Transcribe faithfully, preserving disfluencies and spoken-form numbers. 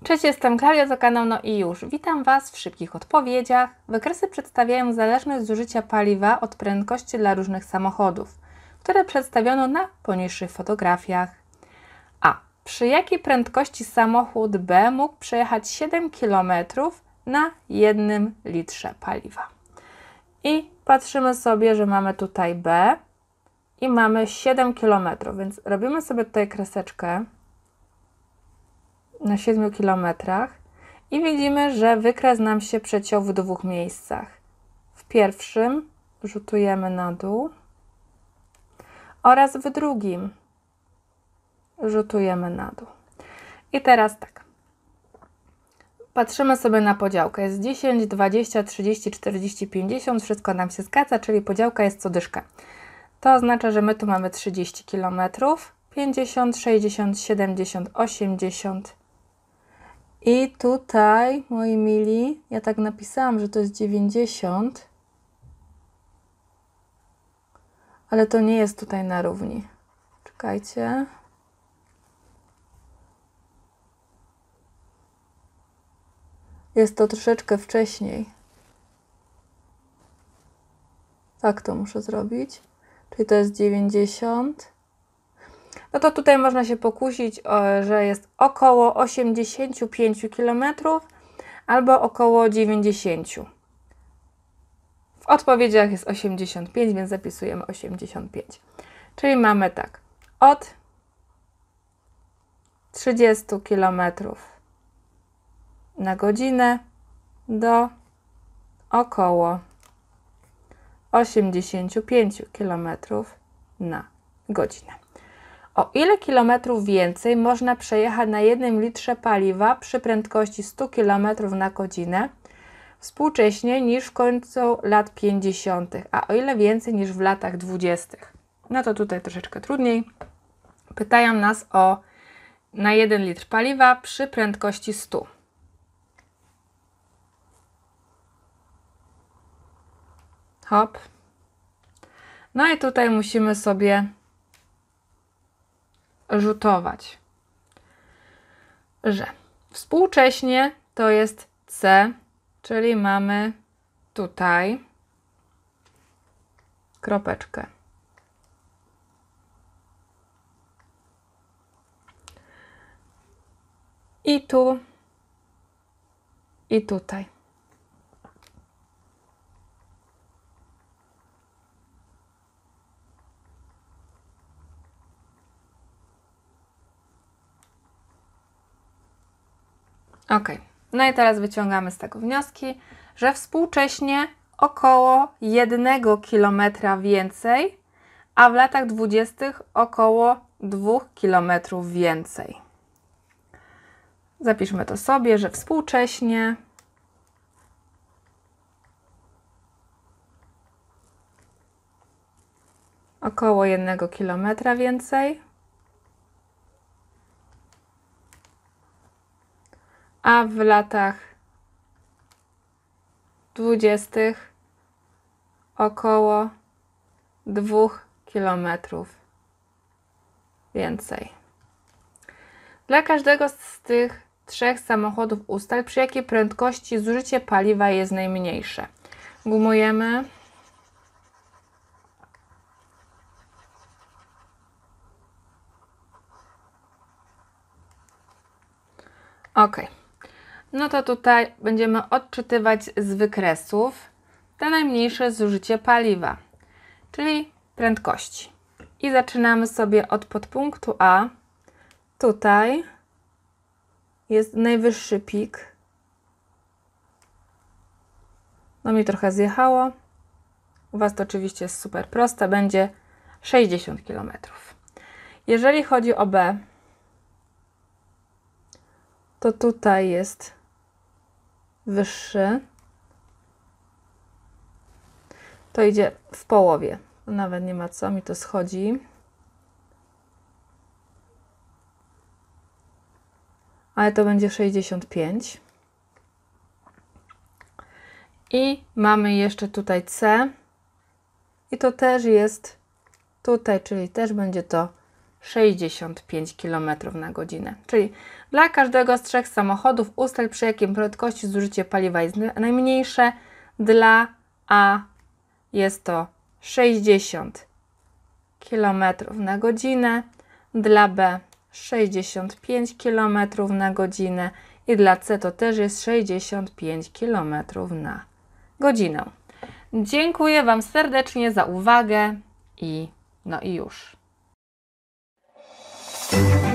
Cześć, jestem Klaudia, to kanał No i już. Witam Was w szybkich odpowiedziach. Wykresy przedstawiają zależność zużycia paliwa od prędkości dla różnych samochodów, które przedstawiono na poniższych fotografiach. A. Przy jakiej prędkości samochód B mógł przejechać siedem kilometrów na jednym litrze paliwa? I patrzymy sobie, że mamy tutaj B i mamy siedem kilometrów, więc robimy sobie tutaj kreseczkę na siedmiu kilometrach i widzimy, że wykres nam się przeciął w dwóch miejscach. W pierwszym rzutujemy na dół oraz w drugim rzutujemy na dół. I teraz tak. Patrzymy sobie na podziałkę. Jest dziesięć, dwadzieścia, trzydzieści, czterdzieści, pięćdziesiąt. Wszystko nam się zgadza, czyli podziałka jest co dyszka. To oznacza, że my tu mamy trzydzieści kilometrów, pięćdziesiąt, sześćdziesiąt, siedemdziesiąt, osiemdziesiąt. I tutaj, moi mili, ja tak napisałam, że to jest dziewięćdziesiąt, ale to nie jest tutaj na równi. Czekajcie. Jest to troszeczkę wcześniej. Tak to muszę zrobić. Czyli to jest dziewięćdziesiąt. No to tutaj można się pokusić, że jest około osiemdziesiąt pięć kilometrów albo około dziewięćdziesiąt. W odpowiedziach jest osiemdziesiąt pięć, więc zapisujemy osiemdziesiąt pięć. Czyli mamy tak, od trzydziestu kilometrów na godzinę do około osiemdziesięciu pięciu kilometrów na godzinę. O ile kilometrów więcej można przejechać na jednym litrze paliwa przy prędkości stu kilometrów na godzinę współcześnie niż w końcu lat pięćdziesiątych, a o ile więcej niż w latach dwudziestych? No to tutaj troszeczkę trudniej. Pytają nas o na jeden litr paliwa przy prędkości stu. Hop. No i tutaj musimy sobie rzutować, że współcześnie to jest C, czyli mamy tutaj kropeczkę. I tu, i tutaj. Ok, no i teraz wyciągamy z tego wnioski, że współcześnie około jednego kilometra więcej, a w latach dwudziestych około dwóch kilometrów więcej. Zapiszmy to sobie, że współcześnie około jednego kilometra więcej, a w latach dwudziestych około dwóch kilometrów więcej. Dla każdego z tych trzech samochodów ustal, przy jakiej prędkości zużycie paliwa jest najmniejsze. Gumujemy. Ok. No to tutaj będziemy odczytywać z wykresów te najmniejsze zużycie paliwa, czyli prędkości. I zaczynamy sobie od podpunktu A. Tutaj jest najwyższy pik. No mi trochę zjechało. U Was to oczywiście jest super proste. Będzie sześćdziesiąt kilometrów. Jeżeli chodzi o B, to tutaj jest wyższy. To idzie w połowie. Nawet nie ma co, mi to schodzi. Ale to będzie sześćdziesiąt pięć. I mamy jeszcze tutaj C. I to też jest tutaj, czyli też będzie to sześćdziesiąt pięć kilometrów na godzinę. Czyli dla każdego z trzech samochodów ustal, przy jakiej prędkości zużycie paliwa jest najmniejsze. Dla A jest to sześćdziesiąt kilometrów na godzinę, dla B sześćdziesiąt pięć kilometrów na godzinę i dla C to też jest sześćdziesiąt pięć kilometrów na godzinę. Dziękuję Wam serdecznie za uwagę i no i już.